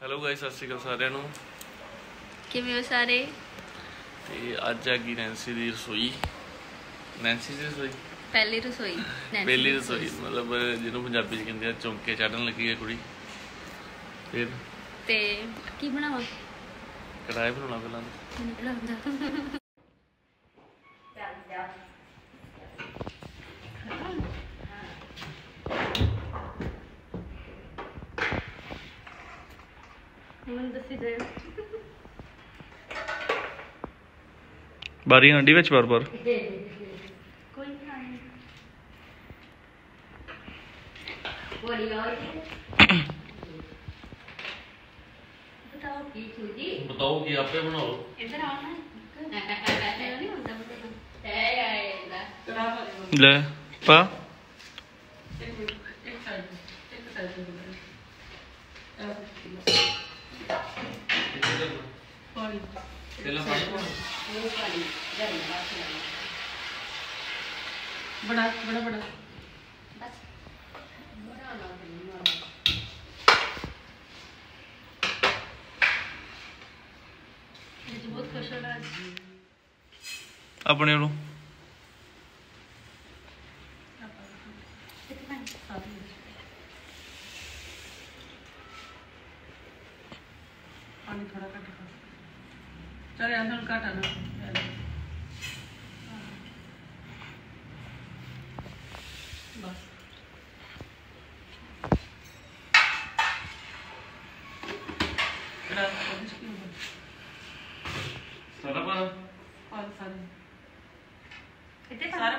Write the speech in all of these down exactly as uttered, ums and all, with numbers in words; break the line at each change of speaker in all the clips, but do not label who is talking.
Hello guys, सत श्री अकाल सारिਆਂ ਨੂੰ।
ਕਿਵੇਂ ਹੋ ਸਾਰੇ?
ਤੇ ਅੱਜ ਆ ਗਈ ਨੈਂਸੀ ਦੀ ਰਸੋਈ। ਨੈਂਸੀ ਦੀ ਰਸੋਈ
ਪਹਿਲੀ ਰਸੋਈ
ਪਹਿਲੀ ਰਸੋਈ ਮਤਲਬ ਜਿਹਨੂੰ ਪੰਜਾਬੀ ਚ ਕਹਿੰਦੇ ਆ ਚੌਂਕੇ ਚੜਨ ਲੱਗੀ ਹੈ ਕੁੜੀ। ਫਿਰ
ਤੇ ਕੀ ਬਣਾਵਾਂ?
ਕੜਾਈ ਬਣਾਉਣਾ ਪਹਿਲਾਂ। बारी हांडी विच बार बार
कोई नहीं बताओ की सूजी
बताओ कि आपे बनाओ
इधर आओ ना नहीं होता है आएगा
ले पा
एक साइड एक साइड पानी
तेला पानी
बड़ा बड़ा बड़ा
बस बड़ा ना ये बहुत खुश हो रहा है
अपने लो
पानी थोड़ा कट चल अंदर काटा ना बस सारा
पा
पाल सारे
कितने
सारा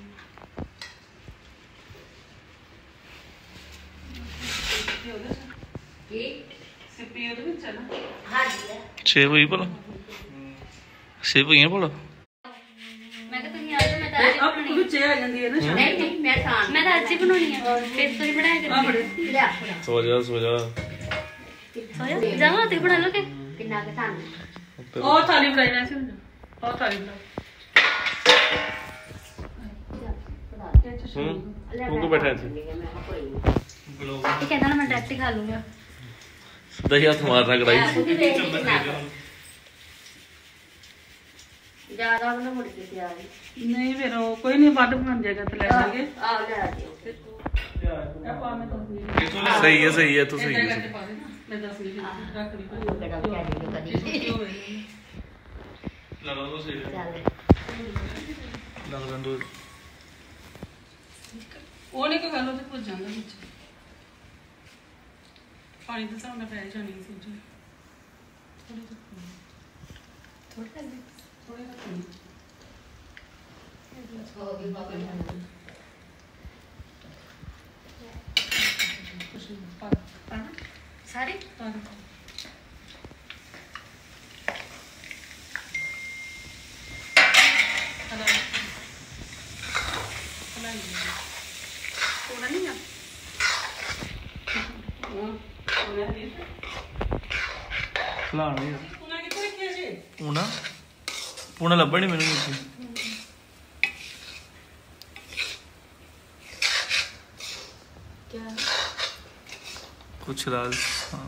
ये
सिपी ਉਹਦੇ ਵਿੱਚ ਹੈ ਨਾ
हाँ जी
छे हुई भला छे हुई भला
मैं तो तुम आज मैं आज
ਆਪ ਵਿੱਚ ਆ ਜਾਂਦੀ ਹੈ ਨਾ
नहीं नहीं मैं शाम मैं तो आज ही बनानी है फिर तो ही बनाया
ਆ ਬੜੇ
करेंगे
सो जा सो जा
सोया जाओ तो बना लो के कितना के सामने
ਉਹ ਥਾਲੀ ਬਣਾਈ ਨਾ ਸੀ ਉਹ ਥਾਲੀ ਬਣਾ
हम्म तू को बैठा थी
ये कहता ना मैं डायरेक्ट खा लूंगा
दही हाथ मारना कढ़ाई
ज्यादा ना मुड़ के तैयार
ਨਹੀਂ ਫਿਰ ਉਹ ਕੋਈ ਨਹੀਂ ਵੱਡ ਬਣ ਜਾਏਗਾ ਤੇ ਲੈ ਜਾਗੇ
आ ले आती
ਆਪਾਂ ਮੈਂ ਦੱਸ
सही है सही है तू सही है
ਮੈਂ ਦੱਸ ਨਹੀਂ ਰੱਖ ਲਈ
हूं बड़ा क्या देंगे कदी
लगा दो सही
चल
लग रहा दो
ਉਹ ਨਹੀਂ ਕੋਈ ਗੱਲ ਉਹ ਤੇ ਭੁੱਜ ਜਾਂਦਾ ਵਿੱਚ ਪਾਣੀ ਦੇ ਸਾਹਮਣੇ ਪੈ ਜਾਣੀ ਸੂਜੀ ਥੋੜੀ
थोड़ा सा
ਥੋੜੀ ਰੱਖਣੀ
हो गई बाबा
ਕੁਛ ਪਾ ਪਾ
सारी
ਪਾ ਹਲਾ ਹਲਾ
थोड़ा नहीं ना
खिलाना ही
ਉਹਨਾਂ ਕਿੱਥੇ ਰੱਖਿਆ ਜੀ
पूना पूना लब्भा नहीं मैनू नीचे
क्या
कुछ राज हाँ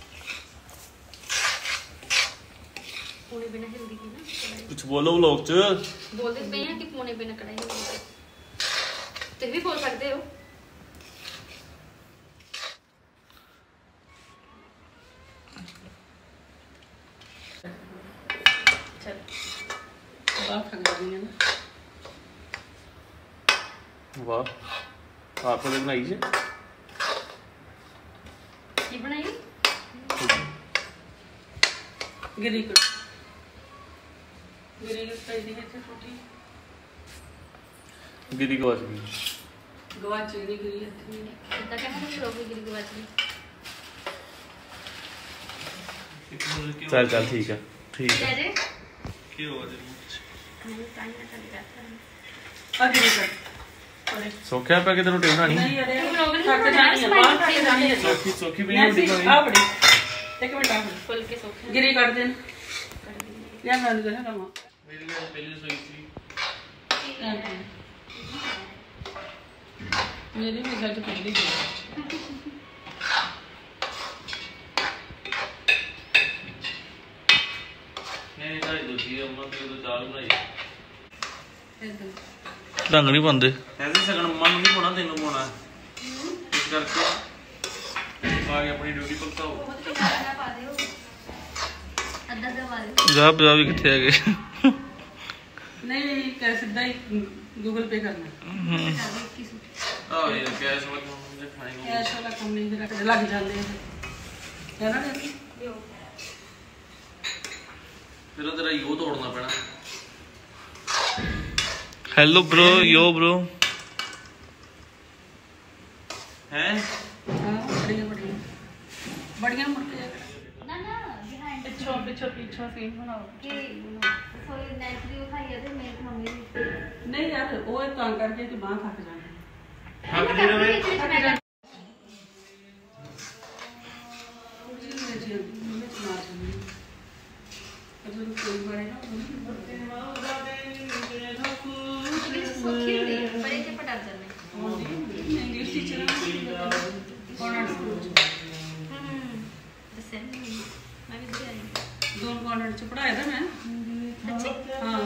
पूने बिना हिंदी की ना
कुछ बोलो व्लॉग च
बोलते पे हैं कि पूने बिना कढ़ाई नहीं बोलते तुम भी बोल सकते हो चल
ਬਾਹਰ ਖੰਗ ਜਾਂਦੀ ਹੈ ਨਾ
वाह आपने तो बनाई है
की बनाई
ਗਿਰੀ ਕਰ ਗਿਰੀ ਕਰ ਪਈ ਦੀ ਹੈ ਛੋਟੀ
गिरी को गई
ਗਵਾਚ ਦੀ ਗਿਰੀ ਇੱਥੇ
कितना क्या हम लोग गिर के बात में
चल चल ठीक है ठीक है
रे
की हो गया
मैं टाइम ना कर जाता
ਆ ਗਿਰੀ ਕਰ ਪੜੇ
सोखा पे किधर रोटी बनानी
ਨਹੀਂ ਅਰੇ
तुम लोग ने
ਥੱਕ ਜਾਣੀ ਹੈ ਬਾਹਰ ਥੱਕ ਜਾਣੀ ਹੈ
सोखी सोखी भी नहीं
ਨੈਂਸੀ
रोटी
ਆ
बनानी
ਬੜੀ ਇੱਕ ਮਿੰਟ ਆ ਬੜੀ
फुल के सोखे
ਗਿਰੀ ਕਰ ਦੇਣ
कर देंगे
ਲਿਆ ਮੈਂ ਉਹਨੂੰ ਕਹਾਂ
मेरी तो पहली सोई थी
मेरी भी घर तो पहले ही
रंग नहीं पाते ऐसे सगन मम्मा नहीं पाना तेन पाना इस करके आगे अपनी ड्यूटी पक्का हो जा जा भी कितने आ गए
नहीं कैश सीधा ही गूगल पे करना
हां यार कैश वाला मुझे खाएंगे
कैश वाला काम नहीं जरा लग जाते हैं है ना
फिर तेरा यो तोड़ना पैना
हेलो ब्रो यो ब्रो
हैं
हां बढ़िया बढ़िया बढ़िया मुड़के
ना ना बिहाइंड
पिछो पिछो पिछो सीन बनाओ
के सोई नेचुरली खाई है मेरी मम्मी
नहीं यार वो काम करके कि बांह थक जाने
थक नहीं रहे
बड़े के पटाख चलने
English teacher convent school
hmm दसे मैं भी दिया
दोनों कॉन्वेंट से पढ़ाया था मैं
अच्छे
हां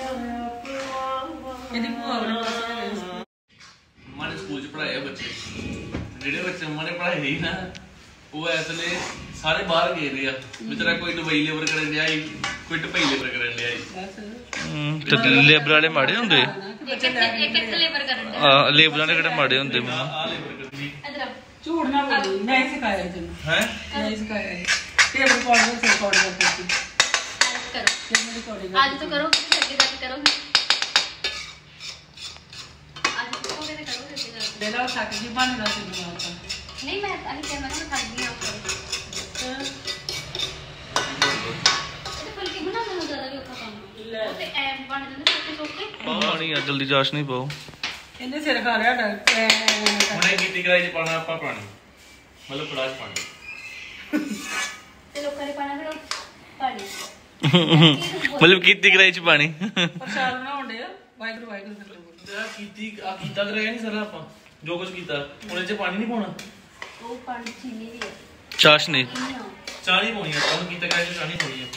यदि वो अपने पास
मैंने स्कूल च पढ़ाए बच्चे जेडे बच्चे मैंने पढ़ाए ही ना वो इसलिए सारे बाहर गए थे बेचारा कोई दुबई लेबर करन दिया कोई दुबई लेबर करन दिया
ते लेबर वाले माड़े होंदे
एक एक एक एक लेबर करन दे
हां लेबर वाले केड़े माड़े होंदे
आ लेबर करनी
इधर
झूठ ना बोल मैं ही सिखाया है तन्नू
हैं
मैं ही सिखाया है टेबल रिकॉर्ड से रिकॉर्ड करती
करो
टेबल रिकॉर्डिंग
आज तो करो फिर आगे जाके करो आज तो करोगे तो करोगे फिर जाके
ले लो थक जी बन रहा से बनाता
नहीं मैं अभी क्या मैं थक गई आप करो ये फल के बना दो ज्यादा भी औखा काम है ते एम बन जंदे सोके सोके
पानी आ जल्दी जाश नहीं पाओ
ਇਹਨੇ ਸਿਰ ਖਾ ਲਿਆ ਡਾਕਟਰ
ਹੁਣੇ ਕੀਤੀ ਕਰਾਈ ਚ ਪਾਣਾ ਆਪਾਂ ਪਾਣੀ ਮਤਲਬ ਪੜਾਜ ਪਾਣੀ
ਤੇ ਲੋਕਾਂ ਨੇ ਪਾਣਾ ਫਿਰ ਪਾਣੀ
मतलब कीती कराई च पानी
ਪ੍ਰਸ਼ਾਦ ਬਣਾਉਣ ਦੇ ਵਾਹਿਗੁਰੂ ਵਾਹਿਗੁਰੂ ਕਰ ਲਓ
ਆ ਕੀਤੀ ਆ ਕੀਤਾ ਕਰਾਇਆ ਨਹੀਂ ਸਾਰਾ ਆਪਾਂ ਜੋ ਕੁਝ ਕੀਤਾ ਉਹਨੇ ਚ ਪਾਣੀ ਨਹੀਂ ਪਾਉਣਾ
ਉਹ ਪਾਣੀ ਚੀਨੀ ਵੀ ਹੈ
चाश नहीं
ਚਾਹ ਨਹੀਂ ਪਾਉਣੀ ਆਪਾਂ ਨੂੰ ਕੀਤਾ ਕਰਾਇਆ ਚ ਚਾਹ ਨਹੀਂ ਪਾਉਣੀ ਹੈ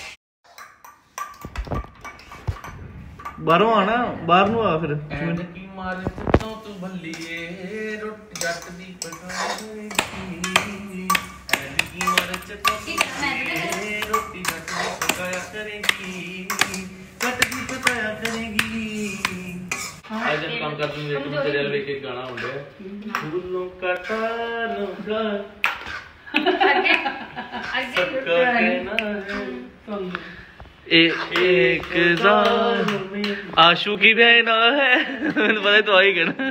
बाहरों आना बाहर नु आ फिर
ਐਂਡ ਕੀ ਮਾਰ ਪੁੱਤੋਂ ਤੂੰ ਭੱਲੀਏ ਰੋਟੀ ਜੱਟ ਦੀ ਪਕਾਏਗੀ ਐਂਡ ਕੀ ਮਾਰ ਚੱਟੋਂ ਰੋਟੀ ਜੱਟ ਦੀ ਪਕਾਇਆ ਕਰੇਗੀ ਜੱਟ ਦੀ ਪਕਾਇਆ ਕਰੇਗੀ आज हम काम करते हैं तुम तेरे वाले एक गाना हो गया फूलों का तालुका
आगे आगे
सबका कहना है
ए, एक जार आशू की बहना है मैंने पता तो आई कहना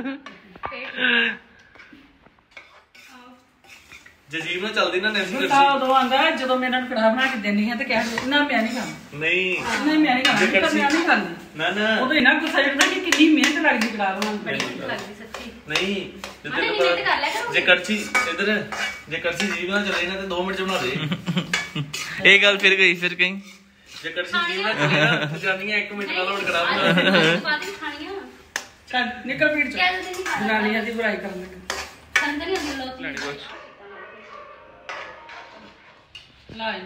जजीब ना चलदी ना नेशनल
ਤਾਂ ਉਦੋਂ ਆਂਦਾ ਜਦੋਂ ਮੈਂ ਇਹਨਾਂ ਨੂੰ ਕੜਾਹ ਬਣਾ ਕੇ ਦੇਣੀ ਹੈ ਤੇ ਕਹਿ ਨਾ ਮੈਂ ਨਹੀਂ ਖਾਣਾ
नहीं
ਨਹੀਂ ਮੈਂ ਨਹੀਂ ਖਾਣਾ ਮੈਂ ਨਹੀਂ ਖਾਂਦੀ
ना ना
ਉਦੋਂ ਇਹਨਾਂ ਗੁੱਸਾ ਚੜਦਾ ਕਿ ਕਿੰਨੀ ਮਿਹਨਤ ਲੱਗਦੀ ਕੜਾਹ ਬਣਾਉਣ ਤੇ
लगती सच्ची
नहीं जो
अरे
तेरे
नहीं, नहीं कर लिया करो।
जे कड़छी इधर जे कड़छी जीव ना चले ना तो दो मिनट च बना दे
एक गल फिर गई फिर कहीं
जे कड़छी जीव ना चले ना तो जानी है एक मिनट वाला और कड़ा बना
बात भी खानी है
ਚੱਲ ਨਿਕਲ ਪੀੜ ਚ
क्या जल्दी नहीं खाना
ਜਨਾਨੀਆਂ ਦੀ ਬੁਰਾਈ ਕਰਨ ਲੱਗਾ
अंदर ही अंदर लोग
ਲਾਈ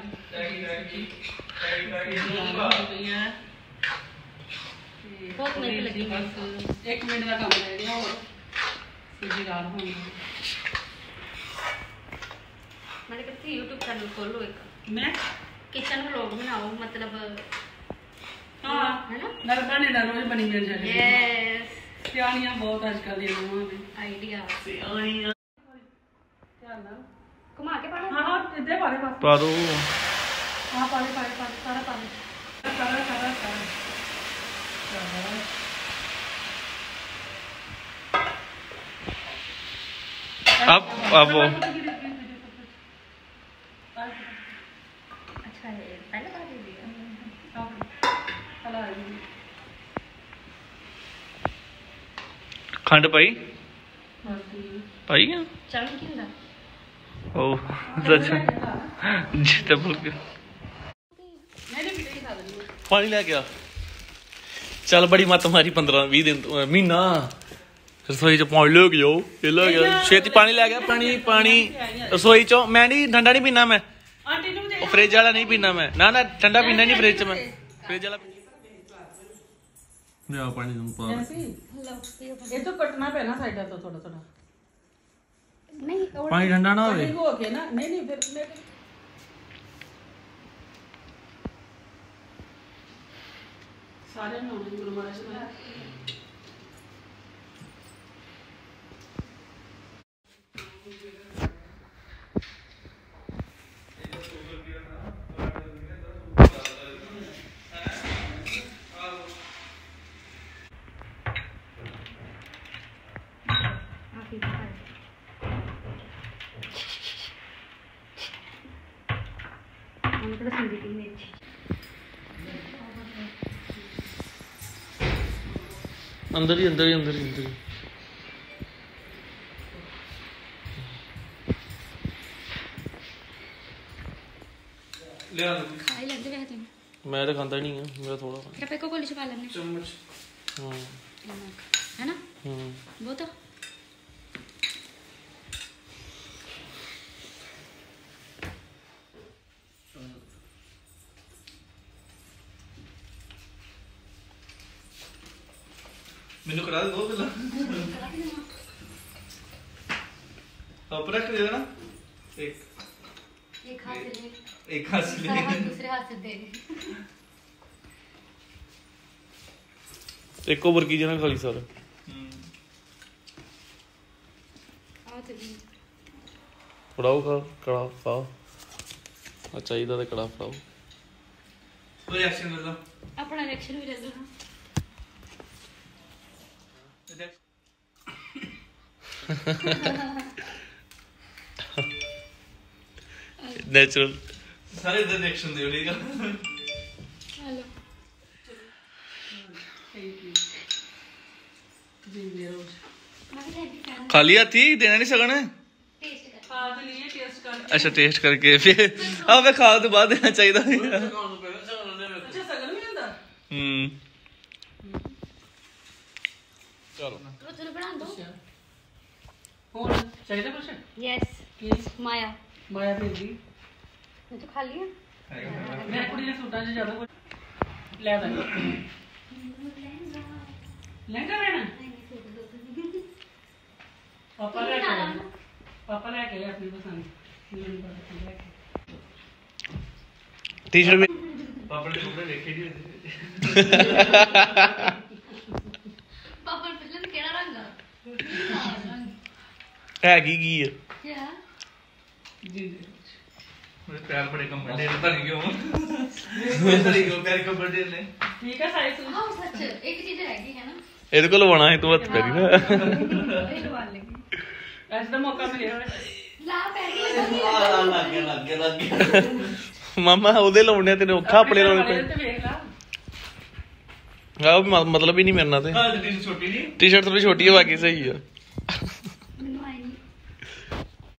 बहुत मेहनत लगी
बस एक मिनट का काम रह गया और सूजी दाल होनी
मैंने कहती यूट्यूब चैनल खोलो एक
मैं
किचन व्लॉग बनाओ मतलब
हाँ
है ना
नल बने ना रोज बनी मिल जाए
यस
सियानियां बहुत आजकल दी नवां में
आइडिया
सियानियां
ध्यान ना
घुमा के पाना
हाँ हाँ इधर पाले पास
पारो
हाँ पाले पाले पाले सारा पाले सारा सारा सारा
अब अब वो
अच्छा है पहले बात दे दिया
खंड पाई पाई क्या
चल की ਹੁੰਦਾ
ओ सच जितना बोल के
पानी ले गया चल बड़ी मत मारी पंद्रह भी दिन महीना रसोई च पानी ले गयो ये ले गया छेती पानी ले गया पानी पानी रसोई चो मैं नहीं ठंडा नहीं पीना मैं
आंटी ਨੂੰ ਦੇ
फ्रिज वाला नहीं पीना मैं ना ना ठंडा पीना नहीं फ्रिज च मैं
फ्रिज वाला ਲਿਆ ਪਾਣੀ ਨੂੰ ਪਾ
ਇਹ ਤੋਂ ਕੱਟਣਾ ਪੈਣਾ ਸਾਈਡਾਂ ਤੋਂ ਥੋੜਾ ਥੋੜਾ
ਨਹੀਂ
ਪਾਣੀ ਠੰਡਾ ਨਾ ਹੋਵੇ
ਹੋ ਕੇ ਨਾ ਨਹੀਂ ਨਹੀਂ ਫਿਰ ਮੈਂ ਸਾਰੇ ਨੂੰ ਗੁਰਮਾਰਾ ਚ
अंदर ही अंदर ही अंदर ही अंदर ही
ले आ
खाई लगते वैसे तुम
मैं तो खाता नहीं है मेरा थोड़ा
फिर पे को गोली छुपा लेने
चम्मच
हाँ
है ना
हम्म
वो तो
मेनू करा दो पहला ऊपर रख दे ना एक
एक हाथ से ले
एक हाथ से ले
दूसरे हाथ से दे
एक ओवर की जना खाली सर
आओ तो भी
फड़ाओ खा कड़ा पाओ चाहिए तो कड़ा फड़ाओ
कोई एक्शन ले लो
अपना रिएक्शन भी ले लो
नेचुरल
सारे इधर रिएक्शन दे देगा
हेलो
खाली हाथी देना नहीं सकना
टेस्ट कर
ਖਾ ਤੇ ਲਈ ਟੇਸਟ ਕਰ
अच्छा टेस्ट करके फिर हाँ मैं खा तो बाद देना चाहिए
ਅੱਛਾ ਸਗਨ ਵੀ ਹੁੰਦਾ
हम्म चलो
तो चलो बना दो
ਹੋਰ ਚਾਹੀਦਾ ਕੁਛ
यस
ਕੀ
माया
ਮਾਇਆ ਭੇਜੀ
मैं तो खा लिया
ਮੈਂ ਕੁੜੀ ਦੇ ਸੂਟਾਂ 'ਚ ਜ਼ਿਆਦਾ ਕੁਛ ਲੈ ਦਾਂ ਲਹਿੰਗਾ ਲੈਣਾ ਪਾਪਾ ਲੈ ਕੇ ਆਏ। ਪਾਪਾ ਲੈ ਕੇ ਆਏ ਆਪਣੀ ਪਸੰਦ ਮੈਨੂੰ ਨਹੀਂ ਪਤਾ ਕੀ ਲੈ ਕੇ
टी शर्ट में
पापा ने कपड़े देखे नहीं
पापा पहले तो केड़ा रंग
है की की है
क्या
ਜੀ जी
मेरे पैर बड़े कम बड़े पता नहीं क्यों मेरे को पैर कम बड़े ने
ਠੀਕ ਹੈ ਸਾਈਜ਼
हाँ सच एक चीज रह गई है ना
ਇਹਦੇ ਕੋਲ ਲਵਾਣਾ ਹੈ ਤੂੰ ਹੱਥ ਪੈਰੀ ਨਾ
ये लगा लेंगे
ਐਸ ਦਾ ਮੌਕਾ ਮਿਲਿਆ ਹੋਇਆ
ला पैर के
लग गया लग गया लग गया
ਮਾਮਾ ਉਹਦੇ ਲਾਉਣੇ ਤੈਨੂੰ ਔਖਾ ਆਪਣੇ ਲਾਉਣੇ
ਤੇ
ਪਏ
ਵੇਖ ਲਾ
ਆ ਉਹ ਮ- ਮਤਲਬ ਹੀ ਨਹੀਂ ਮੇਰੇ ਨਾਲ ਤੇ
हां टी छोटी नहीं
टी शर्ट थोड़ी छोटी है बाकी सही है